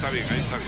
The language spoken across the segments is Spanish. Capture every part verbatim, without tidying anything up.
está bien, ahí está bien.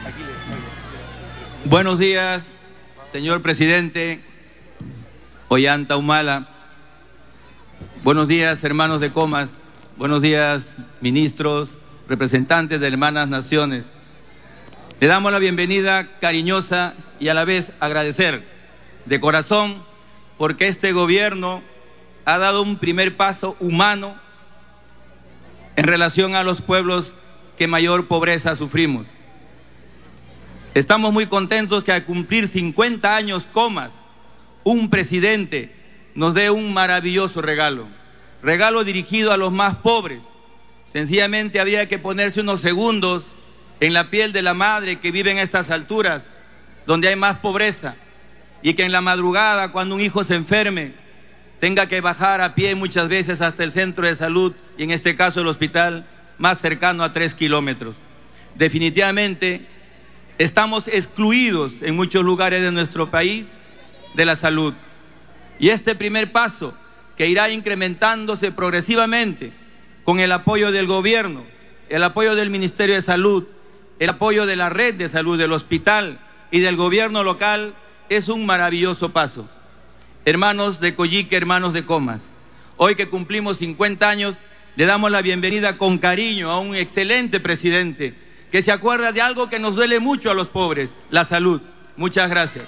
Buenos días, señor presidente Ollanta Humala. Buenos días, hermanos de Comas. Buenos días, ministros, representantes de hermanas naciones. Le damos la bienvenida cariñosa y a la vez agradecer de corazón porque este gobierno ha dado un primer paso humano en relación a los pueblos que mayor pobreza sufrimos. Estamos muy contentos que al cumplir cincuenta años Comas, un presidente nos dé un maravilloso regalo, regalo dirigido a los más pobres. Sencillamente habría que ponerse unos segundos en la piel de la madre que vive en estas alturas, donde hay más pobreza, y que en la madrugada, cuando un hijo se enferme, tenga que bajar a pie muchas veces hasta el centro de salud, y en este caso el hospital más cercano a tres kilómetros. Definitivamente estamos excluidos en muchos lugares de nuestro país de la salud. Y este primer paso, que irá incrementándose progresivamente con el apoyo del gobierno, el apoyo del Ministerio de Salud, el apoyo de la red de salud del hospital y del gobierno local, es un maravilloso paso. Hermanos de Coyique, hermanos de Comas, hoy que cumplimos cincuenta años, le damos la bienvenida con cariño a un excelente presidente que se acuerda de algo que nos duele mucho a los pobres, la salud. Muchas gracias.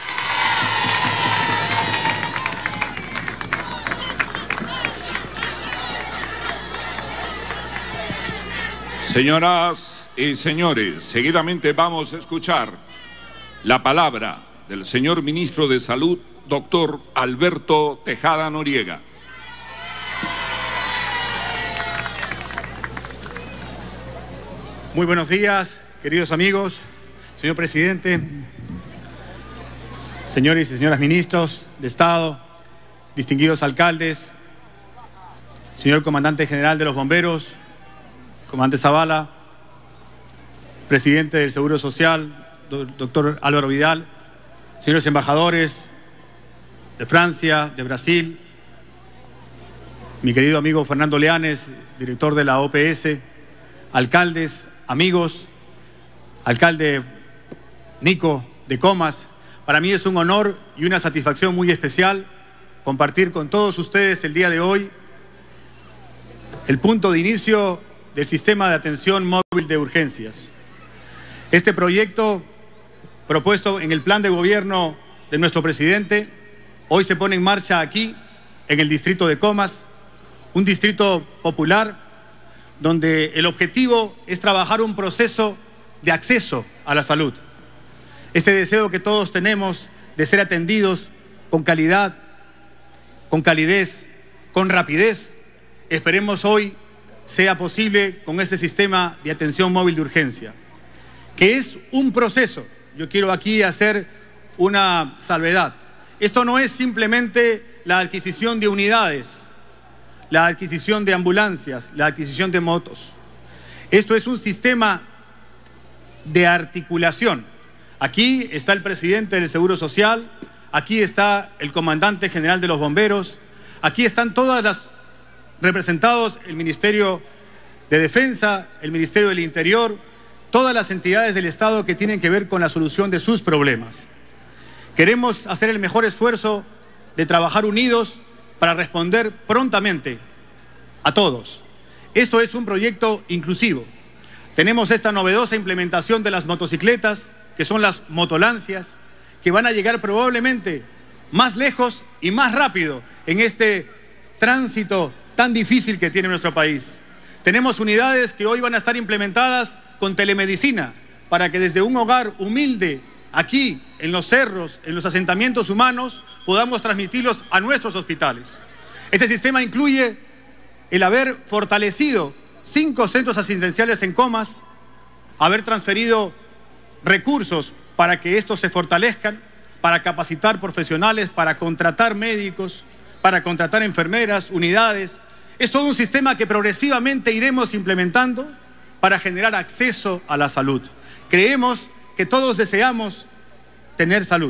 Señoras y señores, seguidamente vamos a escuchar la palabra del señor ministro de Salud, doctor Alberto Tejada Noriega. Muy buenos días, queridos amigos, señor presidente, señores y señoras ministros de Estado, distinguidos alcaldes, señor comandante general de los bomberos, comandante Zavala, presidente del Seguro Social, doctor Álvaro Vidal, señores embajadores de Francia, de Brasil, mi querido amigo Fernando Leanes, director de la O P S, alcaldes, amigos, alcalde Nico de Comas. Para mí es un honor y una satisfacción muy especial compartir con todos ustedes el día de hoy el punto de inicio del sistema de atención móvil de urgencias. Este proyecto propuesto en el plan de gobierno de nuestro presidente hoy se pone en marcha aquí, en el distrito de Comas, un distrito popular donde el objetivo es trabajar un proceso de acceso a la salud. Este deseo que todos tenemos de ser atendidos con calidad, con calidez, con rapidez, esperemos hoy sea posible con este sistema de atención móvil de urgencia, que es un proceso. Yo quiero aquí hacer una salvedad. Esto no es simplemente la adquisición de unidades, la adquisición de ambulancias, la adquisición de motos. Esto es un sistema de articulación. Aquí está el presidente del Seguro Social, aquí está el comandante general de los bomberos, aquí están todas las representados el Ministerio de Defensa, el Ministerio del Interior, todas las entidades del Estado que tienen que ver con la solución de sus problemas. Queremos hacer el mejor esfuerzo de trabajar unidos para responder prontamente a todos. Esto es un proyecto inclusivo. Tenemos esta novedosa implementación de las motocicletas, que son las motolancias, que van a llegar probablemente más lejos y más rápido en este tránsito tan difícil que tiene nuestro país. Tenemos unidades que hoy van a estar implementadas con telemedicina para que desde un hogar humilde, aquí, en los cerros, en los asentamientos humanos, podamos transmitirlos a nuestros hospitales. Este sistema incluye el haber fortalecido cinco centros asistenciales en Comas, haber transferido recursos para que estos se fortalezcan, para capacitar profesionales, para contratar médicos, para contratar enfermeras, unidades. Es todo un sistema que progresivamente iremos implementando para generar acceso a la salud. Creemos que todos deseamos tener salud.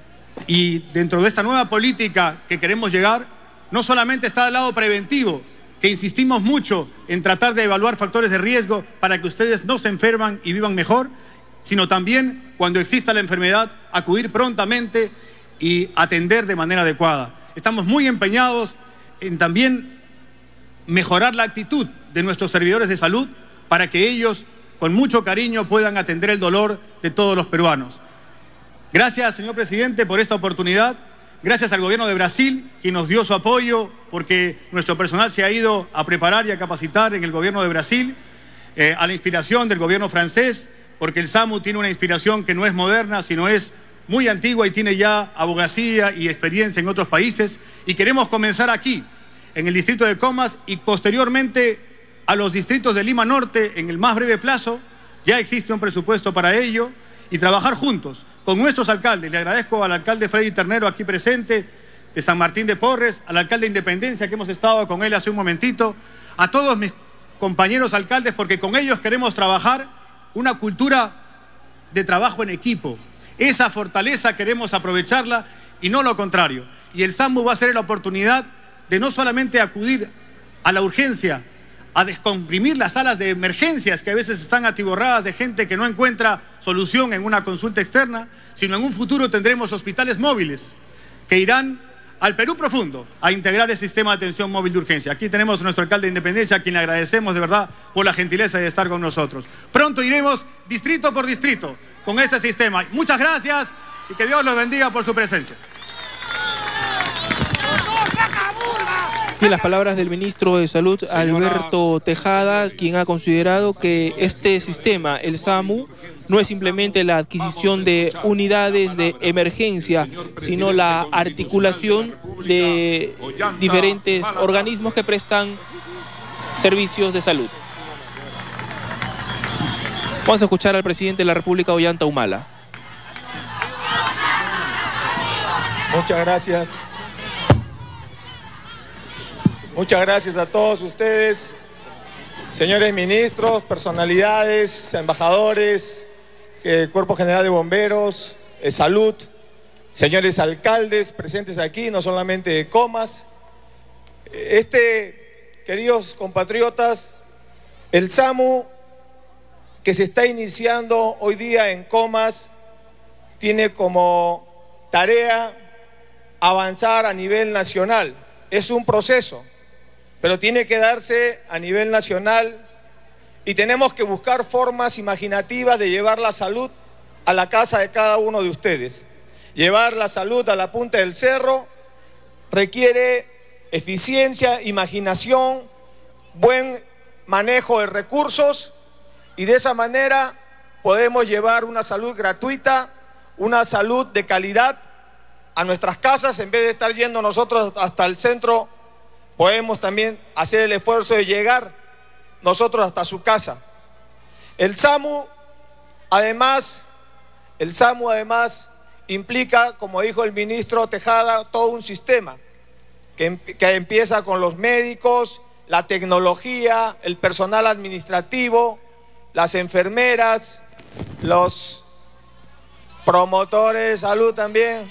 Y dentro de esta nueva política que queremos llegar, no solamente está el lado preventivo, que insistimos mucho en tratar de evaluar factores de riesgo para que ustedes no se enferman y vivan mejor, sino también, cuando exista la enfermedad, acudir prontamente y atender de manera adecuada. Estamos muy empeñados en también mejorar la actitud de nuestros servidores de salud para que ellos, con mucho cariño, puedan atender el dolor de todos los peruanos. Gracias, señor presidente, por esta oportunidad. Gracias al gobierno de Brasil, quien nos dio su apoyo, porque nuestro personal se ha ido a preparar y a capacitar en el gobierno de Brasil, eh, a la inspiración del gobierno francés, porque el SAMU tiene una inspiración que no es moderna, sino es muy antigua y tiene ya abogacía y experiencia en otros países. Y queremos comenzar aquí, en el distrito de Comas, y posteriormente a los distritos de Lima Norte en el más breve plazo. Ya existe un presupuesto para ello, y trabajar juntos con nuestros alcaldes. Le agradezco al alcalde Freddy Ternero aquí presente, de San Martín de Porres, al alcalde de Independencia, que hemos estado con él hace un momentito, a todos mis compañeros alcaldes, porque con ellos queremos trabajar una cultura de trabajo en equipo. Esa fortaleza queremos aprovecharla y no lo contrario. Y el SAMU va a ser la oportunidad de no solamente acudir a la urgencia, a descomprimir las salas de emergencias que a veces están atiborradas de gente que no encuentra solución en una consulta externa, sino en un futuro tendremos hospitales móviles que irán al Perú profundo a integrar el sistema de atención móvil de urgencia. Aquí tenemos a nuestro alcalde de Independencia, a quien le agradecemos de verdad por la gentileza de estar con nosotros. Pronto iremos distrito por distrito con este sistema. Muchas gracias y que Dios los bendiga por su presencia. Y las palabras del ministro de Salud, Alberto Tejada, quien ha considerado que este sistema, el SAMU, no es simplemente la adquisición de unidades de emergencia, sino la articulación de diferentes organismos que prestan servicios de salud. Vamos a escuchar al presidente de la República, Ollanta Humala. Muchas gracias. Muchas gracias a todos ustedes, señores ministros, personalidades, embajadores, eh, Cuerpo General de Bomberos, eh, Salud, señores alcaldes presentes aquí, no solamente de Comas. Este, queridos compatriotas, el SAMU que se está iniciando hoy día en Comas tiene como tarea avanzar a nivel nacional. Es un proceso, pero tiene que darse a nivel nacional y tenemos que buscar formas imaginativas de llevar la salud a la casa de cada uno de ustedes. Llevar la salud a la punta del cerro requiere eficiencia, imaginación, buen manejo de recursos, y de esa manera podemos llevar una salud gratuita, una salud de calidad a nuestras casas. En vez de estar yendo nosotros hasta el centro, podemos también hacer el esfuerzo de llegar nosotros hasta su casa. El SAMU, además, el SAMU además implica, como dijo el ministro Tejada, todo un sistema que, que empieza con los médicos, la tecnología, el personal administrativo, las enfermeras, los promotores de salud también,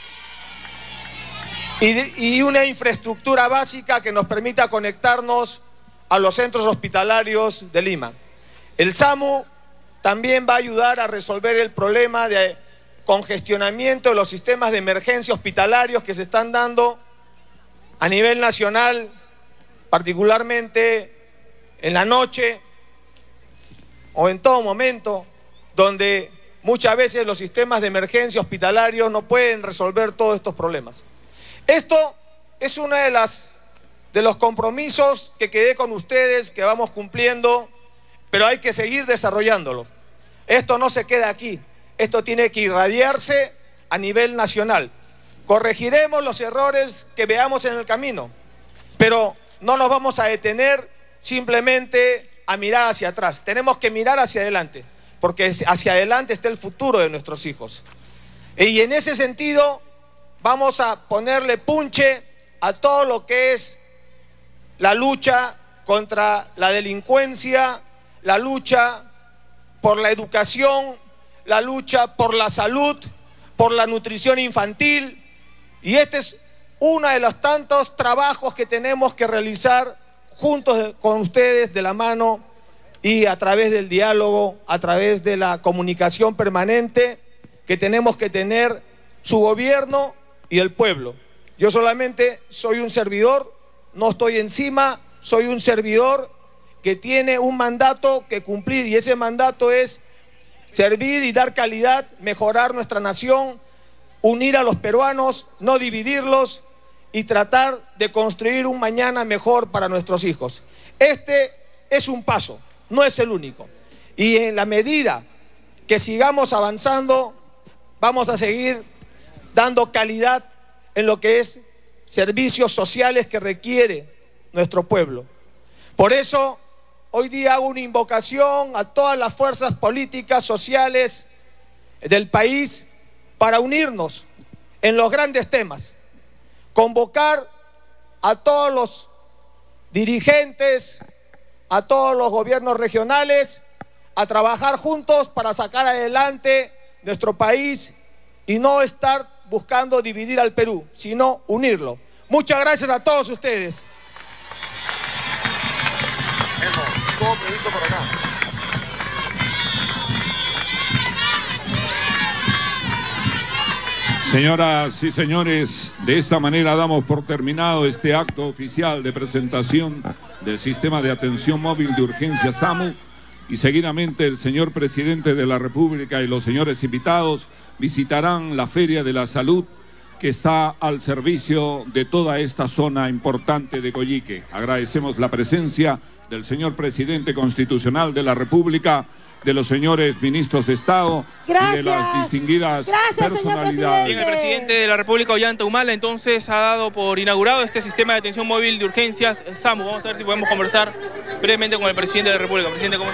y, y una infraestructura básica que nos permita conectarnos a los centros hospitalarios de Lima. El SAMU también va a ayudar a resolver el problema de congestionamiento de los sistemas de emergencia hospitalarios que se están dando a nivel nacional, particularmente en la noche o en todo momento, donde muchas veces los sistemas de emergencia hospitalarios no pueden resolver todos estos problemas. Esto es uno de, las, de los compromisos que quedé con ustedes, que vamos cumpliendo, pero hay que seguir desarrollándolo. Esto no se queda aquí, esto tiene que irradiarse a nivel nacional. Corregiremos los errores que veamos en el camino, pero no nos vamos a detener simplemente a mirar hacia atrás. Tenemos que mirar hacia adelante, porque hacia adelante está el futuro de nuestros hijos. Y en ese sentido vamos a ponerle punche a todo lo que es la lucha contra la delincuencia, la lucha por la educación, la lucha por la salud, por la nutrición infantil. Y este es uno de los tantos trabajos que tenemos que realizar juntos con ustedes de la mano y a través del diálogo, a través de la comunicación permanente que tenemos que tener su gobierno y el pueblo. Yo solamente soy un servidor, no estoy encima, soy un servidor que tiene un mandato que cumplir y ese mandato es servir y dar calidad, mejorar nuestra nación, unir a los peruanos, no dividirlos y tratar de construir un mañana mejor para nuestros hijos. Este es un paso, no es el único. Y en la medida que sigamos avanzando, vamos a seguir dando calidad en lo que es servicios sociales que requiere nuestro pueblo. Por eso, hoy día hago una invocación a todas las fuerzas políticas, sociales del país para unirnos en los grandes temas. Convocar a todos los dirigentes, a todos los gobiernos regionales, a trabajar juntos para sacar adelante nuestro país y no estar buscando dividir al Perú, sino unirlo. Muchas gracias a todos ustedes. Señoras y señores, de esta manera damos por terminado este acto oficial de presentación del Sistema de Atención Móvil de Urgencia SAMU y seguidamente el señor Presidente de la República y los señores invitados visitarán la Feria de la Salud que está al servicio de toda esta zona importante de Coyique. Agradecemos la presencia del señor Presidente Constitucional de la República, de los señores ministros de Estado Gracias. y de las distinguidas Gracias, personalidades. Bien, el presidente de la República, Ollanta Humala, entonces ha dado por inaugurado este sistema de atención móvil de urgencias SAMU. Vamos a ver si podemos conversar brevemente con el presidente de la República. Presidente, ¿cómo